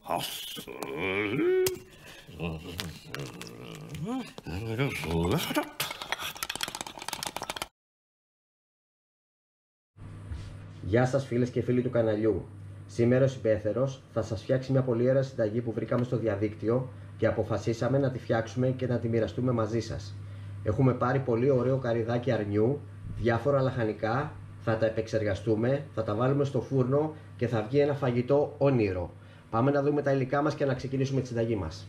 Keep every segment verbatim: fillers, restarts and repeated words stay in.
Γεια σας φίλες και φίλοι του καναλιού. Σήμερα ο Συμπέθερος θα σας φτιάξει μια πολύ ωραία συνταγή που βρήκαμε στο διαδίκτυο και αποφασίσαμε να τη φτιάξουμε και να τη μοιραστούμε μαζί σας. Έχουμε πάρει πολύ ωραίο καρυδάκι αρνιού, διάφορα λαχανικά, θα τα επεξεργαστούμε, θα τα βάλουμε στο φούρνο και θα βγει ένα φαγητό όνειρο. Πάμε να δούμε τα υλικά μας και να ξεκινήσουμε τη συνταγή μας.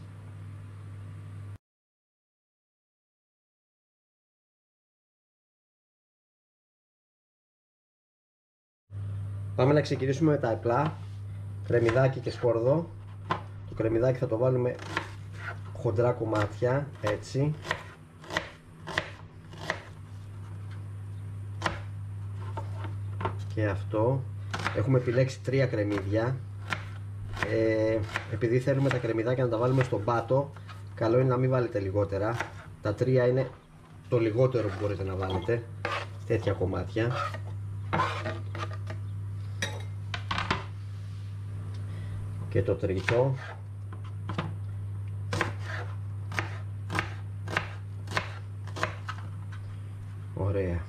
Πάμε να ξεκινήσουμε με τα απλά, κρεμμυδάκι και σκόρδο. Το κρεμμυδάκι θα το βάλουμε χοντρά κομμάτια, έτσι. Και αυτό. Έχουμε επιλέξει τρία κρεμμύδια. Ε, επειδή θέλουμε τα κρεμμυδάκια να τα βάλουμε στον πάτο, καλό είναι να μην βάλετε λιγότερα. Τα τρία είναι το λιγότερο που μπορείτε να βάλετε, τέτοια κομμάτια. Και το τρίτο. Ωραία.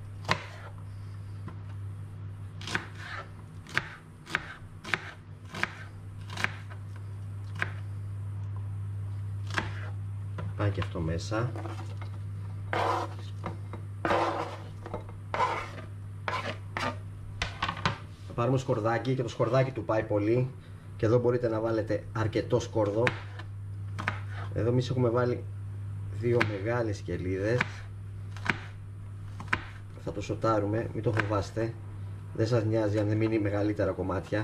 Πάει και αυτό μέσα. Θα πάρουμε σκορδάκι και το σκορδάκι του πάει πολύ. Και εδώ μπορείτε να βάλετε αρκετό σκόρδο. Εδώ εμείς έχουμε βάλει δύο μεγάλες κελίδες. Θα το σοτάρουμε, μην το φοβάστε. Δεν σας νοιάζει αν δεν μείνει μεγαλύτερα κομμάτια.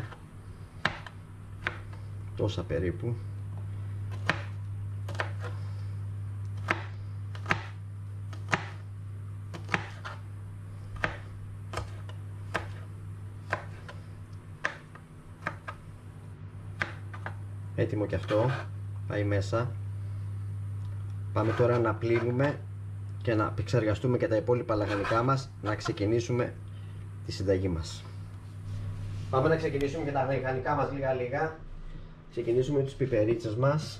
Τόσα περίπου. Έτοιμο και αυτό, πάει μέσα. Πάμε τώρα να πλύνουμε και να επεξεργαστούμε και τα υπόλοιπα λαχανικά μας, να ξεκινήσουμε τη συνταγή μας. Πάμε να ξεκινήσουμε και τα λαχανικά μας λίγα λίγα. Ξεκινήσουμε με τις πιπερίτσες μας.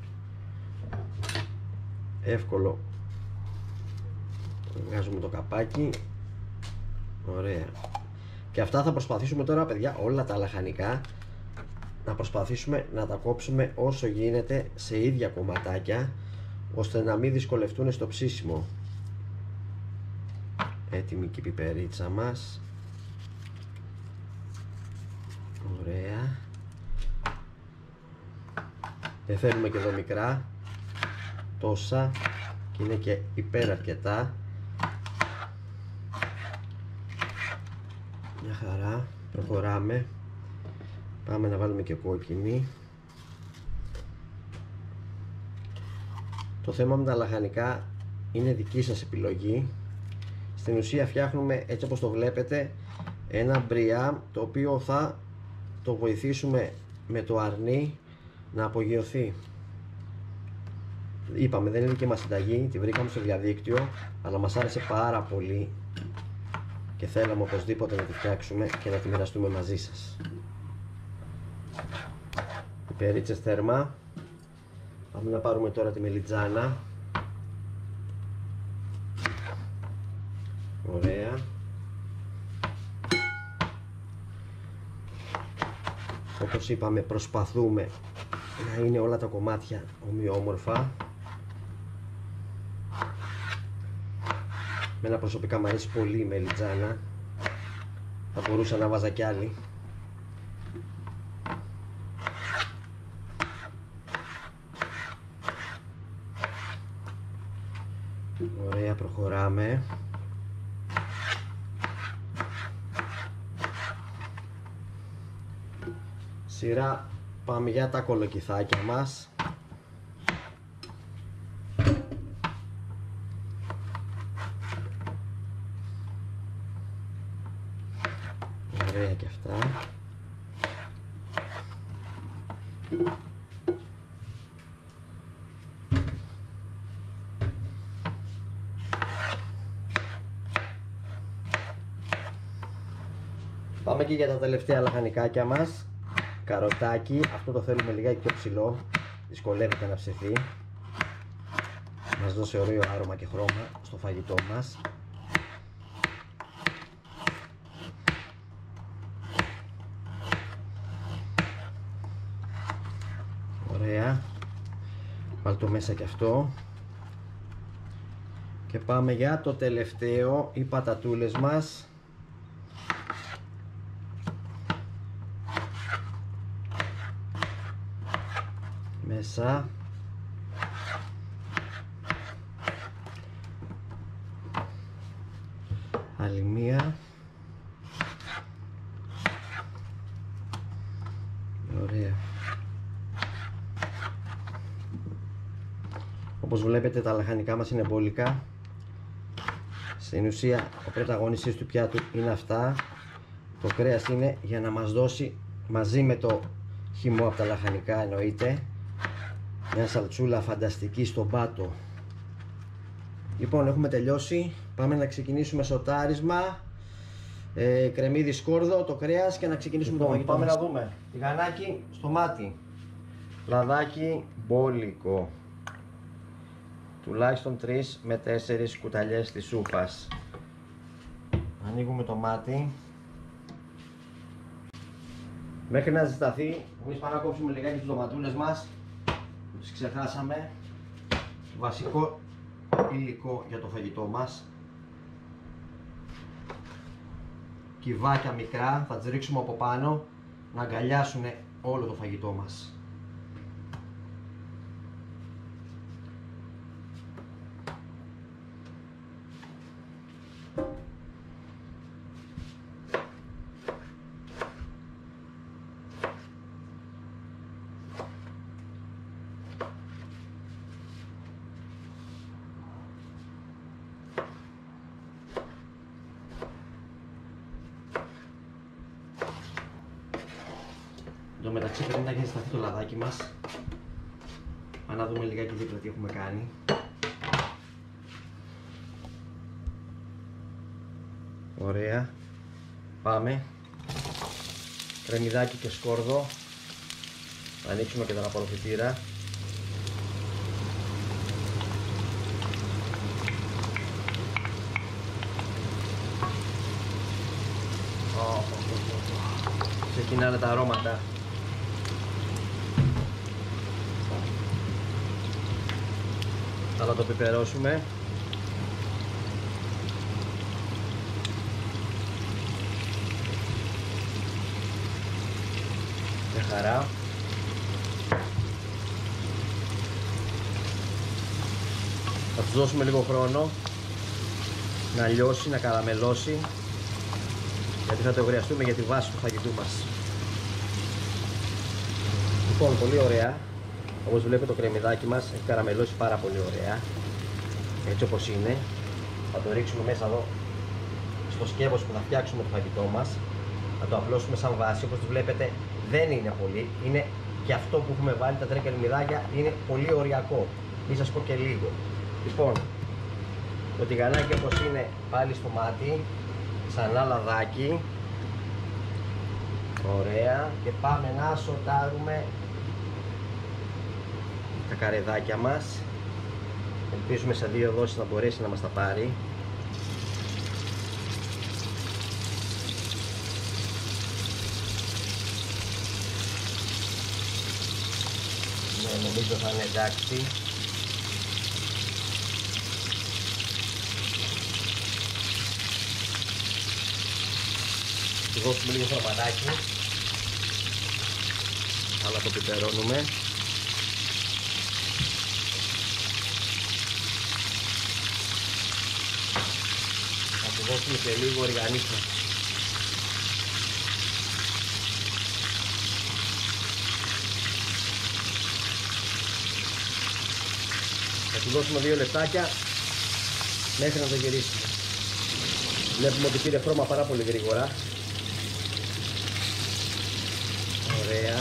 Εύκολο. Βγάζουμε το καπάκι. Ωραία. Και αυτά θα προσπαθήσουμε τώρα, παιδιά, όλα τα λαχανικά να προσπαθήσουμε να τα κόψουμε όσο γίνεται σε ίδια κομματάκια, ώστε να μην δυσκολευτούν στο ψήσιμο. Έτοιμη και η πιπερίτσα μας. Ωραία. Δεν θέλουμε και εδώ μικρά, τόσα, και είναι και υπέρ αρκετά. Μια χαρά. Προχωράμε. Πάμε να βάλουμε και κόκκινη. Το θέμα με τα λαχανικά είναι δική σας επιλογή. Στην ουσία φτιάχνουμε, έτσι όπως το βλέπετε, ένα μπριά, το οποίο θα το βοηθήσουμε με το αρνί να απογειωθεί. Είπαμε, δεν είναι δική μας συνταγή, τη βρήκαμε στο διαδίκτυο, αλλά μας άρεσε πάρα πολύ και θέλαμε οπωσδήποτε να τη φτιάξουμε και να τη μοιραστούμε μαζί σας. Πιπερίτσες θέρμα. Πάμε να πάρουμε τώρα τη μελιτζάνα. Ωραία. Όπως είπαμε, προσπαθούμε να είναι όλα τα κομμάτια ομοιόμορφα. Μένα προσωπικά μου αρέσει πολύ η μελιτζάνα. Θα μπορούσα να βάζα κι άλλη. Ωραία, προχωράμε. Σειρά πάμε για τα κολοκυθάκια μας. Ωραία και αυτά. Πάμε και για τα τελευταία λαχανικάκια μας. Καροτάκι, αυτό το θέλουμε λιγάκι πιο ψηλό, δυσκολεύεται να ψηθεί. Μας δώσει ωραίο άρωμα και χρώμα στο φαγητό μας. Ωραία. Βάλ' το μέσα και αυτό. Και πάμε για το τελευταίο, οι πατατούλες μας. Μέσα. Άλλη μία. Ωραία. Όπως βλέπετε τα λαχανικά μας είναι μπόλικα. Στην ουσία ο πρωταγωνιστής του πιάτου είναι αυτά. Το κρέας είναι για να μας δώσει μαζί με το χυμό από τα λαχανικά, εννοείται, μια σαλτσούλα φανταστική στον πάτο. Λοιπόν, έχουμε τελειώσει. Πάμε να ξεκινήσουμε σοτάρισμα, ε, κρεμμύδι σκόρδο, το κρέας και να ξεκινήσουμε λοιπόν, το φαγητό. Πάμε μας. Να δούμε. Τηγανάκι στο μάτι, λαδάκι μπόλικο, τουλάχιστον τρεις με τέσσερις κουταλιές της σούπας. Ανοίγουμε το μάτι. Μέχρι να ζεσταθεί, εμείς πάμε να κόψουμε λιγάκι τις ντοματούλες μας που τις ξεχάσαμε. Βασικό υλικό για το φαγητό μας. Κυβάκια μικρά, θα τις ρίξουμε από πάνω να αγκαλιάσουν όλο το φαγητό μας. Εν τω μεταξύ πρέπει να έχει ζεσταθεί το λαδάκι μας. Πάμε να δούμε λιγάκι δίπλα τι έχουμε κάνει. Ωραία. Πάμε. Κρεμμυδάκι και σκόρδο. Θα ανοίξουμε και τον απορροφητήρα. Ξεκινάνε τα αρώματα. Θα το πιπερώσουμε. Με χαρά. Θα τους δώσουμε λίγο χρόνο να λιώσει, να καραμελώσει, γιατί θα το χρειαστούμε για τη βάση του φαγητού μας. Λοιπόν, πολύ ωραία. Όπως βλέπετε το κρεμμυδάκι μας έχει καραμελώσει πάρα πολύ ωραία, έτσι όπως είναι. Θα το ρίξουμε μέσα εδώ στο σκεύος που θα φτιάξουμε το φαγητό μας. Θα το απλώσουμε σαν βάση. Όπως το βλέπετε δεν είναι πολύ, είναι και αυτό που έχουμε βάλει, τα τρία κρεμμυδάκια είναι πολύ οριακό, μη σας πω και λίγο. Λοιπόν, το τηγανάκι όπως είναι πάλι στο μάτι, ξανά λαδάκι. Ωραία, και πάμε να σοτάρουμε τα καρεδάκια μας. Ελπίζουμε σε δύο δόσεις να μπορέσει να μας τα πάρει. Ναι, νομίζω θα είναι εντάξει. Του δώσουμε λίγο χρωματάκι, αλλά το πιπερώνουμε. Θα του δώσουμε και λίγο οργανίχα. Θα του δώσουμε δύο λεπτάκια μέχρι να το γυρίσουμε. Βλέπουμε ότι πήρε χρώμα πάρα πολύ γρήγορα. Ωραία.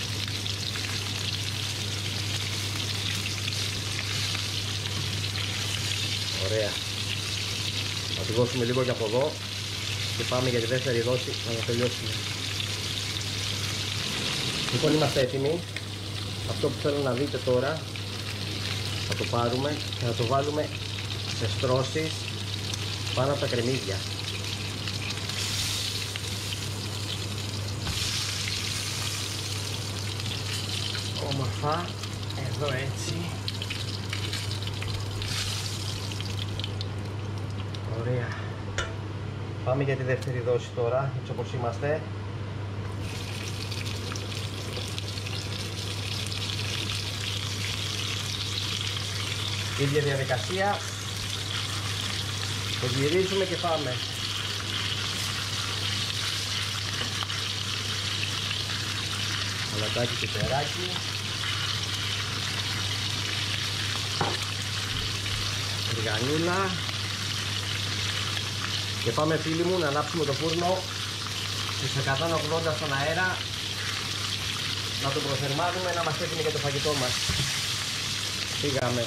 Ωραία. Θα του δώσουμε λίγο και από εδώ και πάμε για τη δεύτερη δόση να το τελειώσουμε. Λοιπόν, είμαστε έτοιμοι. Αυτό που θέλω να δείτε τώρα, θα το πάρουμε και θα το βάλουμε σε στρώσεις πάνω από τα κρεμμύδια. Όμορφα, εδώ έτσι. Ωραία. Πάμε για τη δεύτερη δόση τώρα, έτσι όπως είμαστε. Ίδια διαδικασία. Το γυρίζουμε και πάμε. Αλατάκι και περάκι. Ριγανούλα. Και πάμε, φίλοι μου, να ανάψουμε το φούρνο στους εκατόν ογδόντα στον αέρα, να το προθερμάνουμε, να μας έτοιμοι για το φαγητό μας. Πήγαμε.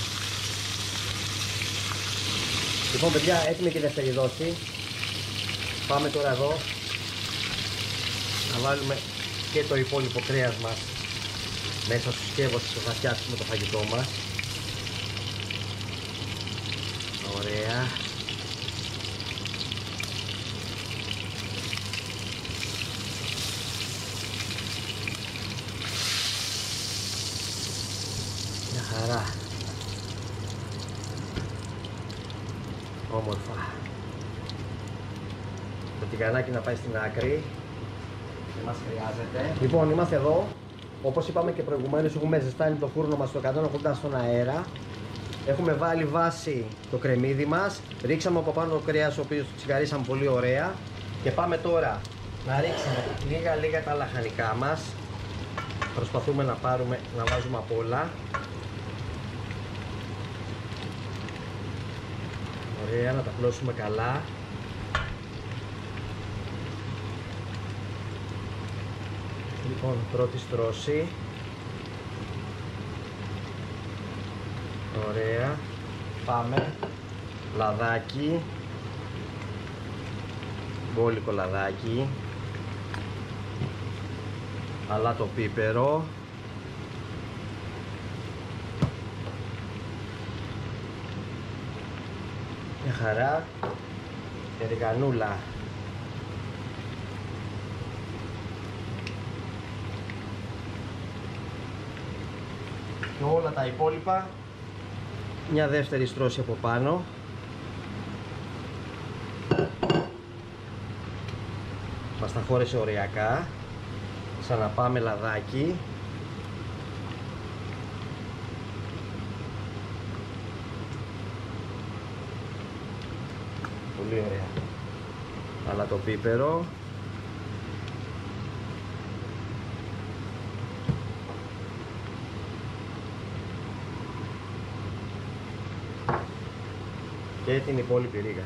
Λοιπόν, παιδιά, έτοιμη και η δεύτερη δόση. Πάμε τώρα εδώ να βάλουμε και το υπόλοιπο κρέας μας μέσα στους σκεύος που θα φτιάξουμε το φαγητό μας. Ωραία. Μια χαρά. Όμορφα. Το τηγανάκι να πάει στην άκρη. Δεν μας χρειάζεται. Λοιπόν, είμαστε εδώ. Όπως είπαμε και προηγουμένως, έχουμε ζεστάνει το φούρνο μας στο εκατόν ογδόντα στον αέρα. Έχουμε βάλει βάση το κρεμμύδι μας. Ρίξαμε από πάνω το κρέας, το οποίο το τσιγαρίσαμε πολύ ωραία. Και πάμε τώρα να ρίξουμε λίγα λίγα τα λαχανικά μας. Προσπαθούμε να πάρουμε, να βάζουμε απ' όλα. Ωραία, να τα πλώσουμε καλά. Λοιπόν, πρώτη στρώση. Ωραία. Πάμε. Λαδάκι. Μπόλικο λαδάκι. Αλάτο πίπερο. Μια χαρά. Και ριγανούλα. Και όλα τα υπόλοιπα. Μια δεύτερη στρώση από πάνω. Μας τα χώρεσε ωριακά. Ξαναπάμε λαδάκι. Πολύ ωραία. Αλλά το πίπερο. Και την υπόλοιπη ρίγανη.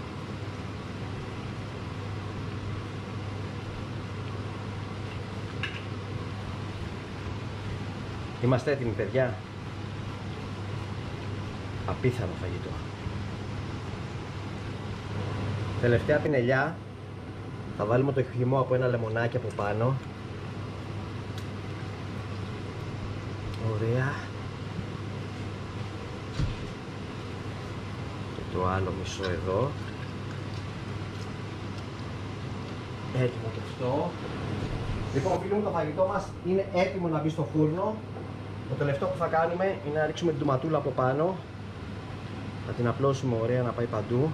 Είμαστε έτοιμοι, παιδιά. Απίθανο φαγητό. Τελευταία πινελιά. Θα βάλουμε το χυμό από ένα λεμονάκι από πάνω. Ωραία. Και το άλλο μισό εδώ. Έτοιμο και αυτό. Λοιπόν, φίλοι μου, το φαγητό μας είναι έτοιμο να μπει στο φούρνο. Το τελευταίο που θα κάνουμε είναι να ρίξουμε την τοματούλα από πάνω. Θα την απλώσουμε ωραία να πάει παντού.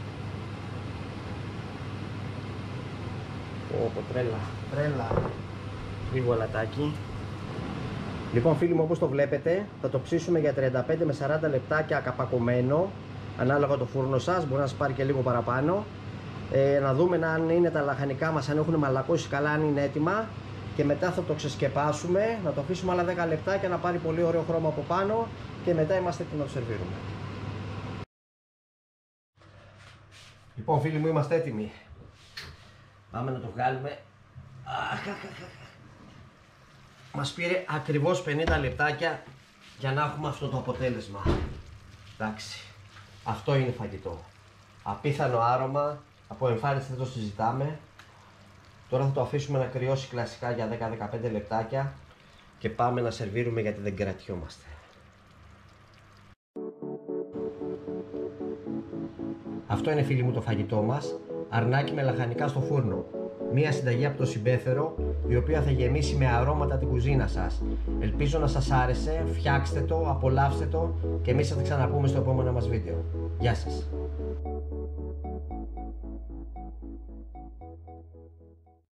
Ωπω, τρέλα, τρέλα. Λίγο αλατάκι. Λοιπόν, φίλοι μου, όπως το βλέπετε, θα το ψήσουμε για τριάντα πέντε με σαράντα λεπτάκια καπακωμένο. Ανάλογα το φούρνο σας, μπορεί να σας πάρει και λίγο παραπάνω. Ε, να δούμε αν είναι τα λαχανικά μας, αν έχουν μαλακώσει καλά, αν είναι έτοιμα. Και μετά θα το ξεσκεπάσουμε, να το αφήσουμε άλλα δέκα λεπτάκια να πάρει πολύ ωραίο χρώμα από πάνω. Και μετά είμαστε έτοιμοι να το σερβίρουμε. Λοιπόν, φίλοι μου, είμαστε έτοιμοι. Πάμε να το βγάλουμε. Μας πήρε ακριβώς πενήντα λεπτάκια για να έχουμε αυτό το αποτέλεσμα. Εντάξει, αυτό είναι φαγητό. Απίθανο άρωμα, από εμφάνιση δεν το συζητάμε. Τώρα θα το αφήσουμε να κρυώσει κλασικά για δέκα με δεκαπέντε λεπτάκια και πάμε να σερβίρουμε γιατί δεν κρατιόμαστε. Αυτό είναι, φίλοι μου, το φαγητό μας. Αρνάκι με λαχανικά στο φούρνο. Μία συνταγή από το Συμπέθερο, η οποία θα γεμίσει με αρώματα την κουζίνα σας. Ελπίζω να σας άρεσε, φτιάξτε το, απολαύστε το και εμείς θα τα ξαναπούμε στο επόμενο μας βίντεο. Γεια σας!